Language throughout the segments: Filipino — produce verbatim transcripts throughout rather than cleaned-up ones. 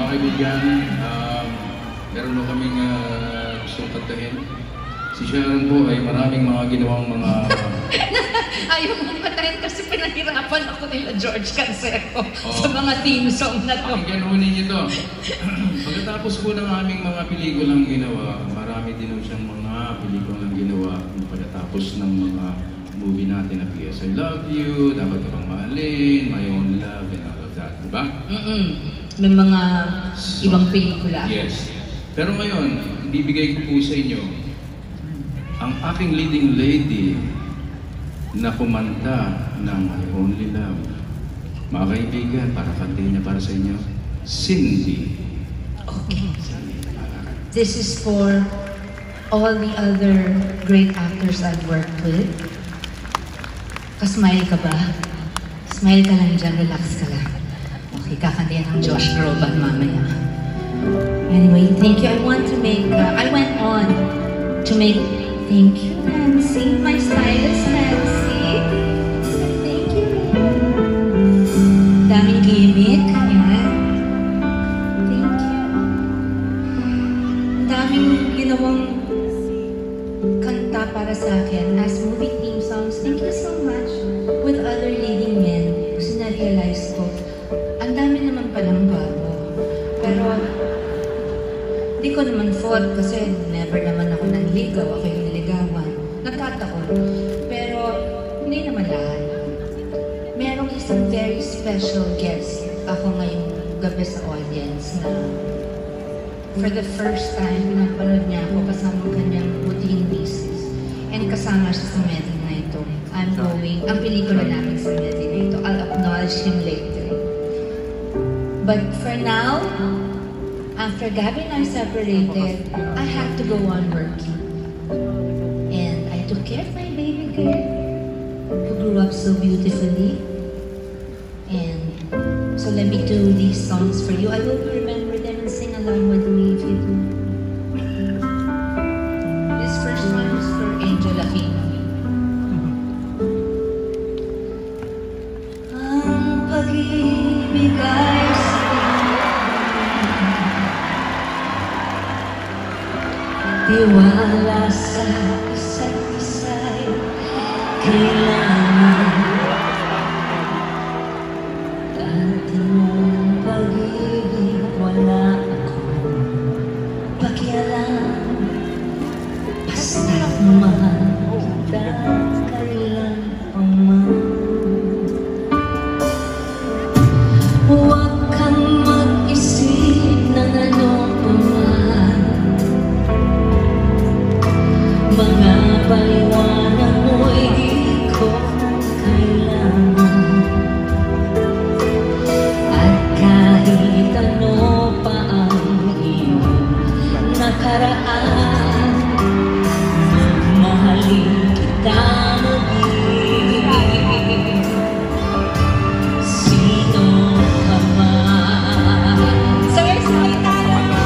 kaibigan, um, meron mo kaming uh, gustong kantahin. Si Sharon po ay maraming mga ginawang mga... Ayaw mong kantahin kasi pinahirapan ako nila George Canseco oh. sa mga theme song na to. Pakinggan ho ninyo to. Pagkatapos po ng aming mga pelikulang ginawa, marami din ho siyang mga pelikulang ginawa pagkatapos ng mga movie natin na P S I Love You, Dapat Ka Bang Mahalin, My Own Love, and all of that, diba? Mm-mm. May mga so, ibang pelikula. Yes. Pero ngayon, ibibigay ko po sa inyo ang aking leading lady na kumanta ng My Only Love. Mga kaibigan, para kantahin niya para sa inyo, Cindy. Okay. This is for all the other great actors I've worked with. Kasmile ka ba? Smile ka lang dyan, relax ka lang. Okay, kakantayan ng Josh Groban mamaya. Anyway, thank you. I want to make, uh, I went on to make, thank you, Nancy, my stylist, Nancy. Thank you. Daming gimmick. Ayan. Thank you. Daming ginawang kanta para sa akin as movie theme songs. Thank you so much. With other leading men, kasi na-realize ko, ang dami naman palang bago. Pero, di ko naman fault kasi never naman ako nanligaw, ako yung niligawan. Nagkataon. Pero, hindi naman lahat. Merong isang very special guest ako ngayong gabi sa audience na for the first time, pinapanood niya ako kasama kanyang puting thesis. And kasama siya sa meeting na ito. I'm going, ang pelikula namin sa meeting na ito, I'll acknowledge him later. But for now, after Gabby and I separated, I had to go on working. And I took care of my baby girl, who grew up so beautifully. And so let me do these songs for you. I hope you remember them and sing along with me if you do. This first one is for Angel Aquino. Ang pag-ibig ay tiwala sa isa't isa'y kailangan. Dati mong pag-ibig wala akong pakialam. Basta't mahal kita kailan pa man. Huwag kang mag-isip ng ano pa man. Mga paliwanag mo'y di ko kailangan. At kahit ano pa ang iyong nakaraan, mamahalin kita maging sino ka man. Sir, sa gitara mo!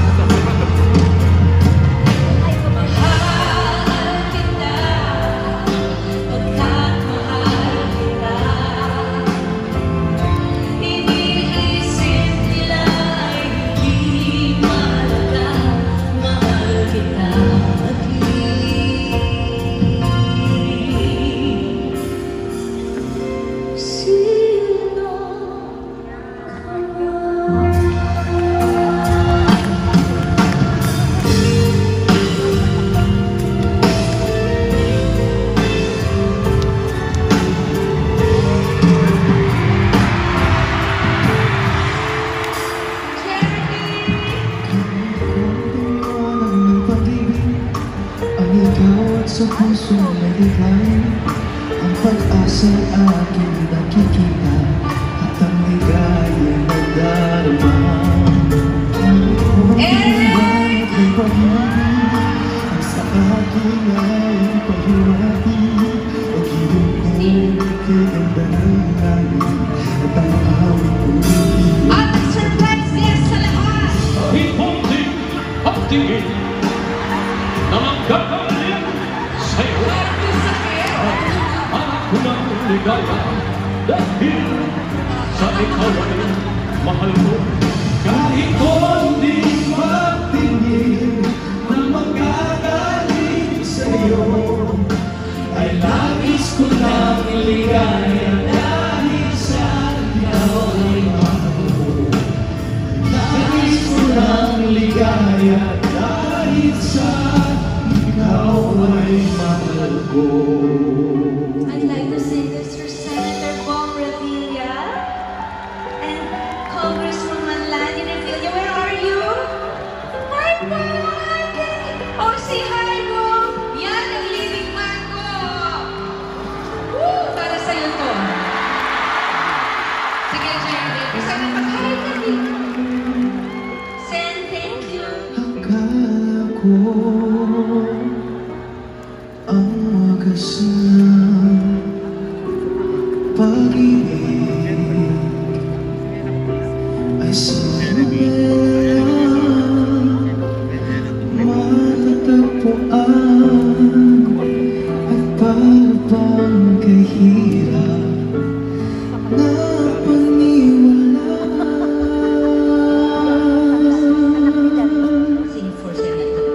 Sa puso na likay ang pag-asa aking nakikita at ang ligaya na darama. Eric! Ang pag-ibig ang sa akin ay pahiwati. Ang hirap ko kaganda ng langit at ang awit ko umiiyak. At ang surprise guest sa lahat! Hipunting at tingin na magkakalit sa'yo. Anak ko ng ligaya dahil sa ikaw ay mahal ko kahit ligaya dahil sa ikaw ay mahal ko. Nais ko lang ligaya dahil sa ikaw ay mahal ko. I'd like to sing this for Senator Bong Revilla and Congresswoman Lani Revilla. Where are you? Hi, Bong! Oh, say hi, Bong! Yan ang leading man ko! Woo! Para sa'yo to. Sige, Jerry. Gusto na mag-hi ka din. Sen, thank you. Akala ko ang wagas ng pag-ibig ay sinabihan matatagpuan at parang kahirap na paniwalaan. Sing for Senator.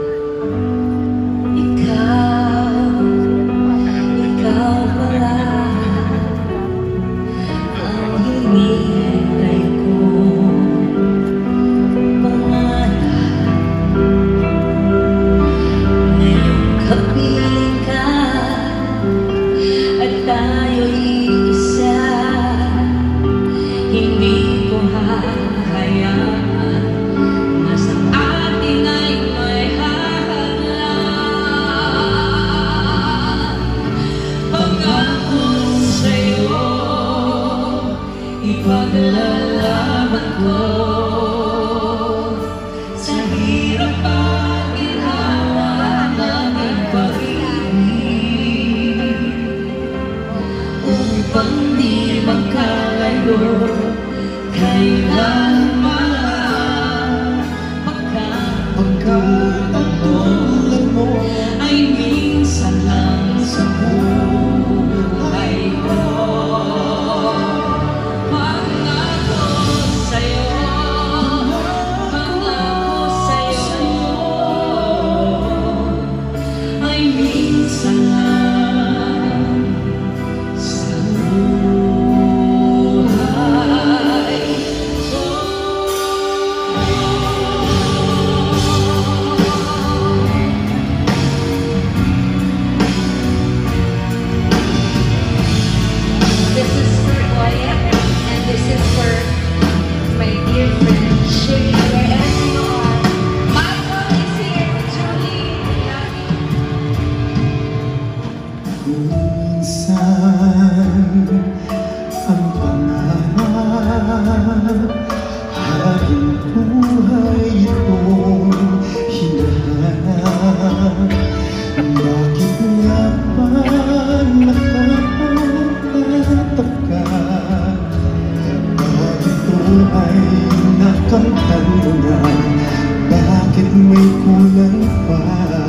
Ikaw, ikaw pala ang hinihintay ko. Pangarap, ngayong kapiling ka at tayo'y isa. Hindi ko hahayaan na sa atin ay may hahalan. Pangako sa'yo, ipaglalaban ko sa hirap at ginhawa ng pag-ibig upang di magkalayo kailanman pagkatulad mo ay minsan lang sa buhay ko. Pangako sa'yo, pangako sa'yo ay minsan lang sa buhay ko. This is for Oya, and this is for my dear friend Shirley, wherever you are. Michael is here, Julie, Yaki. Minsan ang pangarap habang buhay itong hinahanap. Bakit nga ba nakapagtataka? Bakit ito ay nakamtan mo na? Bakit may kulang pa?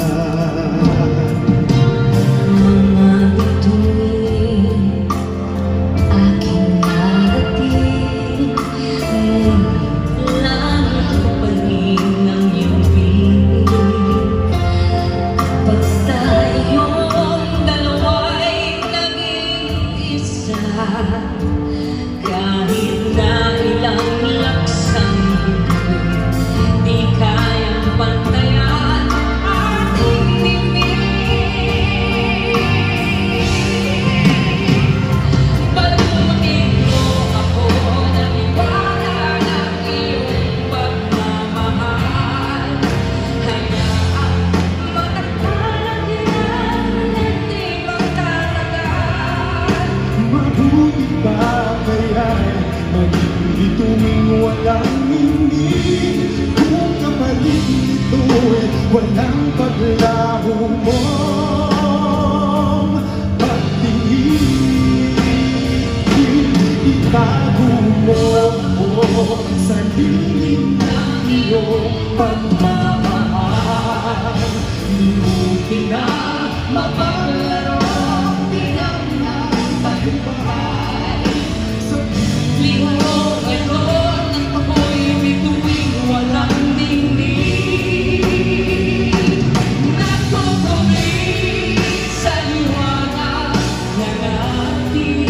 Mga bituin, aking narating, langit pa rin ang iyong piling. Pag tayong dalawa'y naging isa, kahit na ilang laksang di kayang pantayan ating bibig. Balutin mo ako ng iwala ng iyong pagmamahal. Hayaan matakpan ang hirap at di magtatagal. Mabuti ba kaya'y maging bituing walang hindi? Kung kapalit nito'y walang paglaho mong pagtingin. Itago mo ako sa lingid ng iyong pagmamahal. Di mo pinamapaglaro ang tinanang tagumpay. Sa Lihok ito ng ako'y bituing walang dingding. Natutuloy sa liwanag ng ating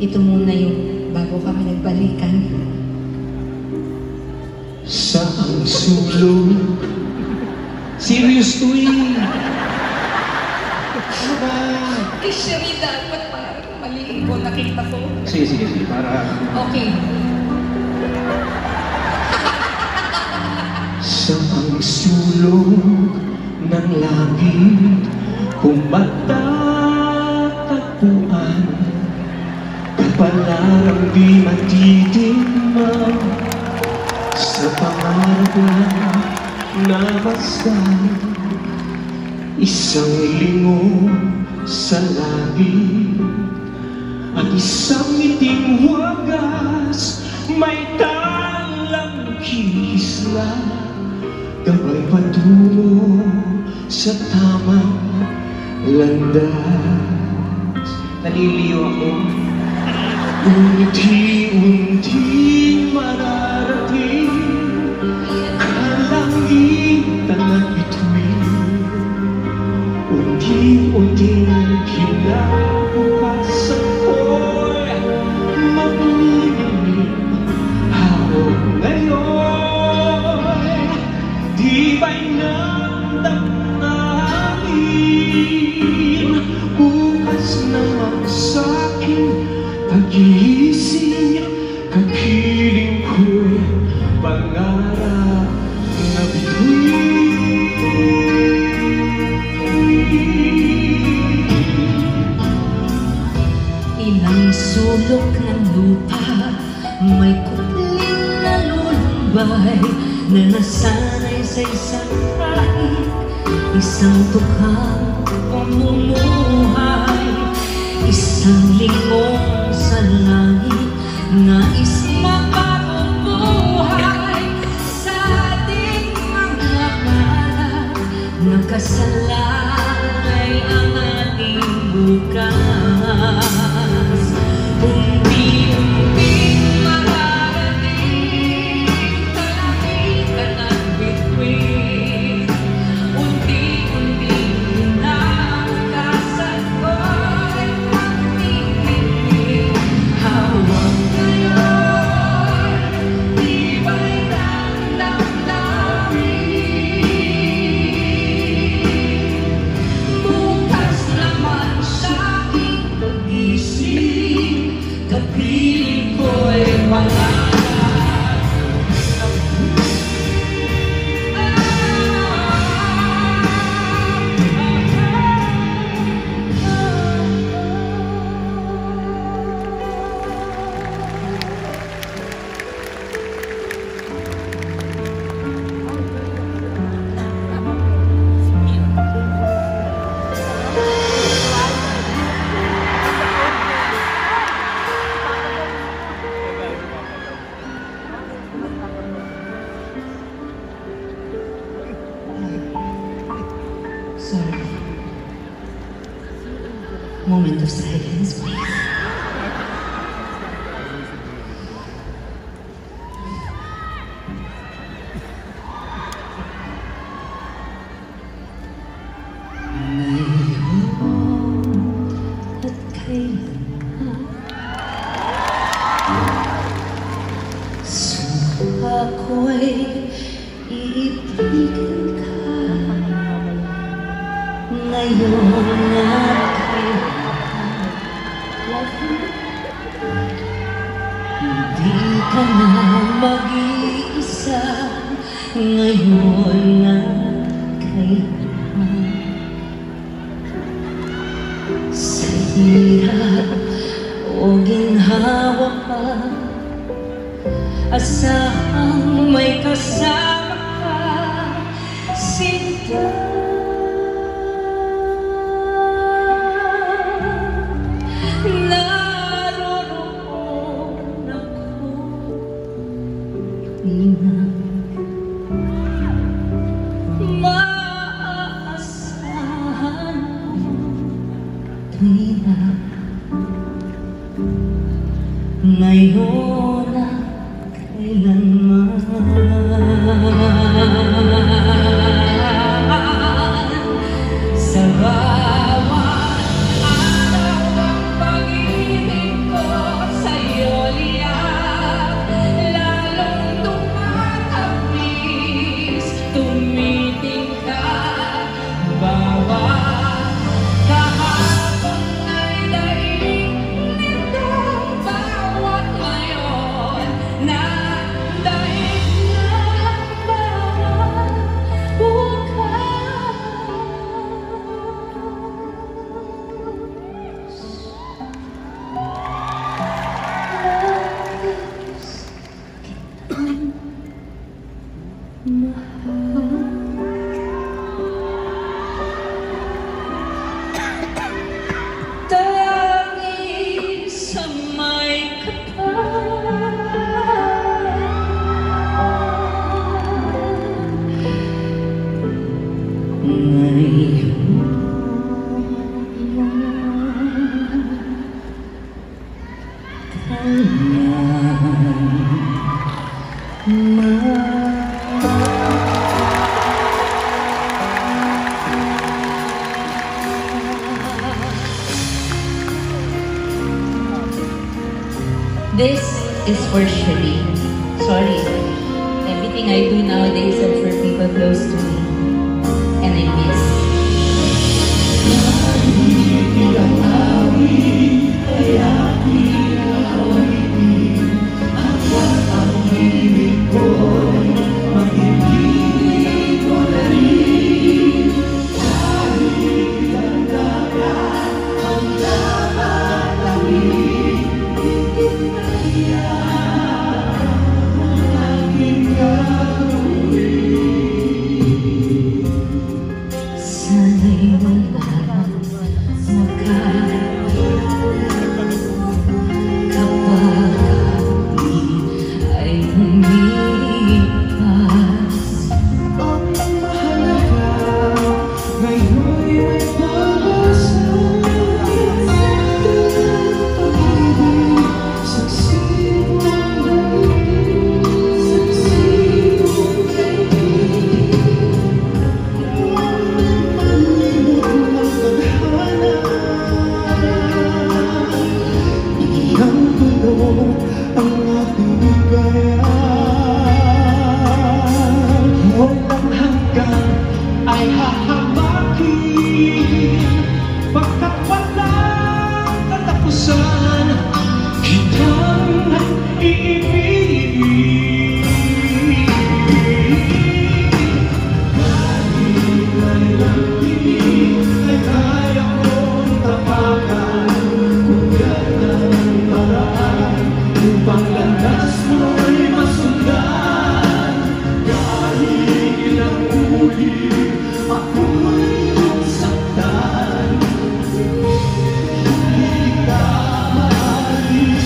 ito muna yung bago kami nagbalikan. Sa ang sulong. Serious to eh. Ano ba? Eh, Sherry, dapat parang mali ko nakita ko. Sige, sige, sige. Para... Okay. Sa ang sulong ng langit, pumatatagpuan, kapalarang di matitigman, sa pangarap lang na masdan, isang lingo sa langit, at isang ngiting wagas, may talang kisla, gabay patungo sa tamang landas. Naliliyo ako. Unti-unti mararating kalangitan at bituin. Unti-unting kinabukasan ko'y mamiminig. Hawag ngayon, di ba'y nandamnamin? Bukas naman sa'king pag-iisip, kapiling ko'y pangarap na bituin. Ilang sulok ng lupa, may kupling na lulumbay, na nasanay sa isang kahit, isang tukhang pamumuhay, isang lingong sa langit, nais makabubuhay sa ating mga pangarap, nakasalalay ang ating bukas. Unti-unting mararating kalangitan at bituin. Unti-unting kinabukasan ko'y mamiminig. Hawag ngayon, di ba'y nandamdamin? Bukas naman sa'king pag-isip, kapiling ko'y pangarap. Sorry. Moment of silence, please. Ngayon at kailanman, suha ko'y iibigin ka. Ngayon at kailanman, hindi ka na mag-iisa. Ngayon at kailanman, sa hirap o ginhawa ka, asahang may kasama ka, sinta. Naroroon ako, inang maaasahan mo, tuwing na ngayon at kailanman. Sa bawat araw ang pag-ibig ko Tangi sa may kapal ngayon This is for Shirley. Sorry. Everything I do nowadays is for people close to me. And I miss. Sana'y wala kapag di ay lumipas. Ang mahalaga ngayon'y may pag-asa. Pag-ibig, saksi mong daigdig, saksi mong daigdig. Malimot ang tadhana, bigyan tulo ang ating bigayan. Walang hanggan ay hahamakin, pagkat walang katapusan kitang iibig. Kahit may lamig ay kaya kong tapakan, kung yan ang paraan upang landas mo'y masundan. Kahit ilang uli ako'y nasaktan, hindi ka maaaring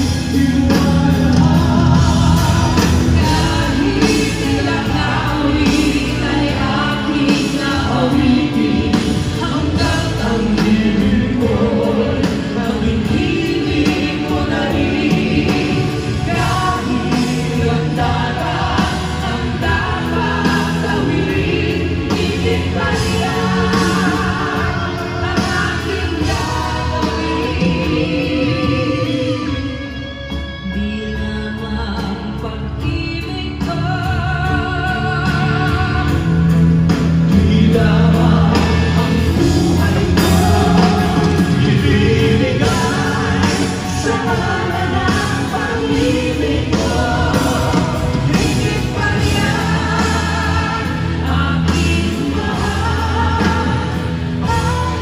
iwanan. Kahit ilang awit ay aking naawitin, hanggang ang bibig ko'y nakikinig mo na rin. Kahit ilang darat ang dapat gawin, hindi pa yan ang aking gagawin. Di lamang pag-ibig ko, di lamang ang buhay ko ibibigay sa ngalan ng pag-ibig ko. Higit pa riyan aking mahal ang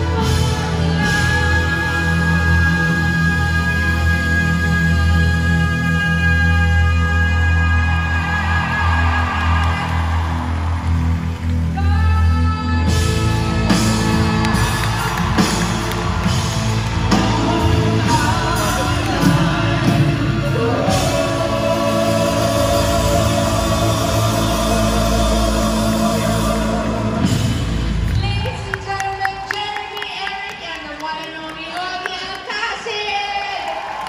Ladies and gentlemen, Jeremy, Eric, and the one and only Ogie Alcacid!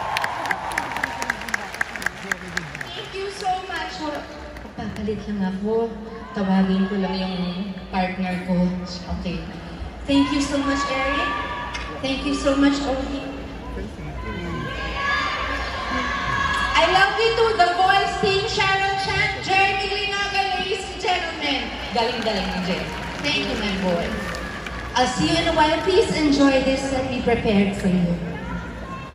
Thank you so much. Papalit lang ako. Tawagin ko lang yung partner ko. Okay. Thank you so much, Eric. Thank you so much, Ogie. I love you too. The Voice Team, Sharon Chan, Jeremy Linaga, ladies and gentlemen. Galing-galing ni Jeremy. Thank you, my boy. I'll see you in a while. Please enjoy this that we prepared for you.